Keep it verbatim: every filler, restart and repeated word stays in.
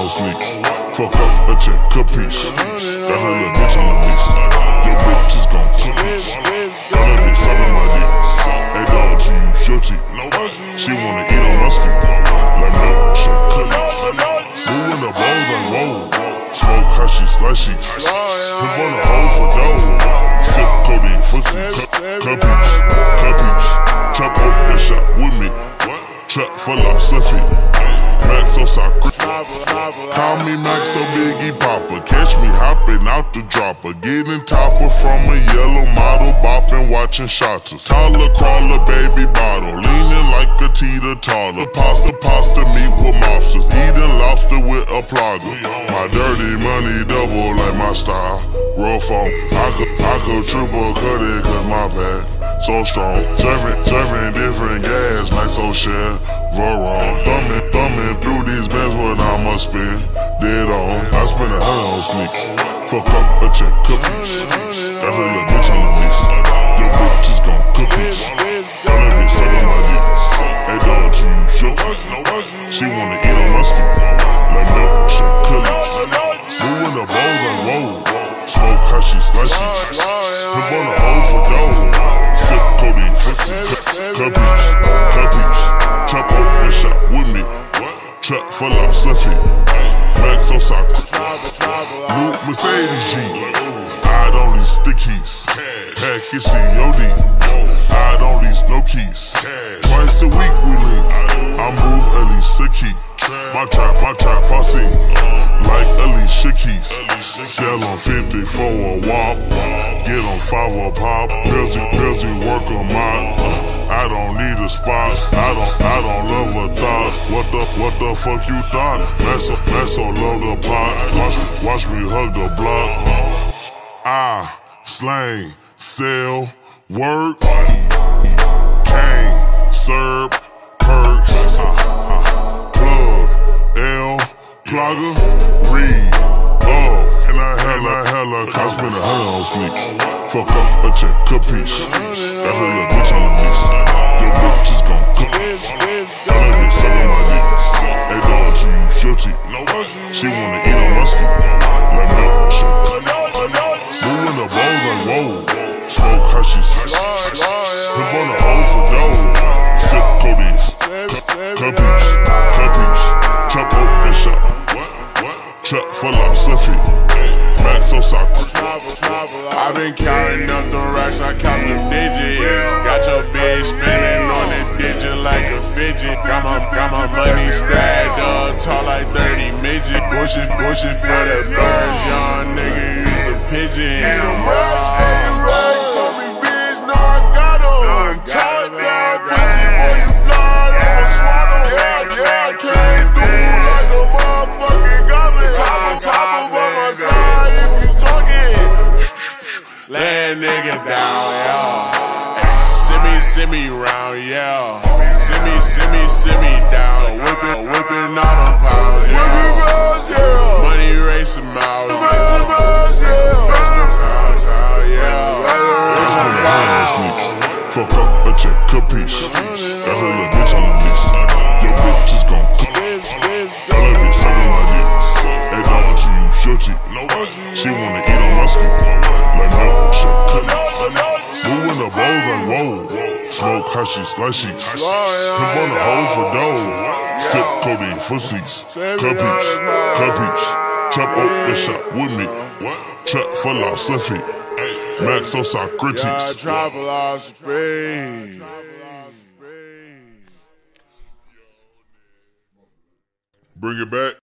hell sneak. Fuck up a check, capeesh. Got her little bitch on the leash. Your bitch is gon' capeesh. All that bitch sucking my dick. Hey dog, to use your teeth. She wanna eat on my ski. Let me shake capeesh. Moving the balls like whoa. Smoke hashies like sheets. Pimp on the hole for dough. Sip codeine, pussy. Capeesh, capeesh. Chop up the shot with me. Trap philosophy. Maxo Kream. Call me Maxo Biggie Popper. Catch me hopping out the dropper. Getting topper from a yellow model. Bopping, watching shotters. Toddler, crawler, baby bottle. Leaning like a teeter-totter. Pasta, pasta, meat with mobsters. Eating lobster with a plugger. My dirty money double like my style. Roll phone. I could, I could triple cut it cause my bad. So strong, serving, serving different gas, Maxo share, wrong. Thumbing, thumbing through these bands when I'ma spin, dead on. I spend a hundred on sneak, fuck up a check, capeesh. Got her little bitch on the leash, your bitch is gon' capeesh. All that bitch sucking my dick, hey dog, to use your teeth. She wanna eat on my ski, let me shake capeesh. Moving the balls like whoa, smoke hashies like sheets. Pimp on the hole for dough. Sip codeine, pussy, capeesh, capeesh. Chop up the shot with me. Trap philosophy. Maxo Kream. New Mercedes G. I don't lease the keys. Package C O D. I don't lease no keys. Twice a week we leave. I move at least a key. My trap, my trap, I see. Like Alicia Keys. Sell on fifty for a wop. Get on five a pop. Belgy, Belgy work on mine. I don't need a spot. I don't, I don't love a thought. What the, what the fuck you thought? Maxo, Maxo love the pot. Watch, watch me hug the block. I slang, sell, work, cane, serve, perks, uh, uh, plug, L, plugger, read, up, and I hella, hella, I spend a hundred on sneak. Fuck up a check, capeesh. Got her little bitch on the leash. Your bitch is gon' capeesh. All that bitch sucking my dick. Hey dog, to use your teeth. She wanna eat on my ski. Let me shake. Moving the balls like whoa. Smoke hashies. Pimp on the hole for dough. Sip codeine. Capeesh, capeesh. Chop up the shot. Trap philosophy. Maxo Kream. I've been counting up the racks, I count the digits. Got your bitch spinning on the digit like a fidget. Got my, got my money stacked up, tall like thirty midget. Bushing, bushing for the birds, young nigga, use a pigeon. Some racks, big racks, so big bitch, no I got em. Tall down, pussy boy, you fly, I'ma swallow. Yeah, yeah, I came through like a motherfucking goblin. Chopper, chopper by my side if you talking. Lay a nigga down, yeah. Hey, send me, send me round, yeah. Send me, send me, send me down. Whipping, whipping all them pounds, yeah. Money racing miles, yeah. Best in town, town, yeah. Fuck up a check, capeesh. Got her little bitch on the leash. Your bitch is gon' capeesh. All that bitch sucking my dick. Hey dog, to use your teeth. She wanna eat on my ski. Let me shake capeesh. Moving the balls like whoa. Smoke hashies like sheets. Pimp on the hole for dough. Sip codeine for seats. Capeesh, capeesh. Chop up the shot with me. Trap philosophy. Maxo Kream. Yeah, trap philosophy. Bring it back.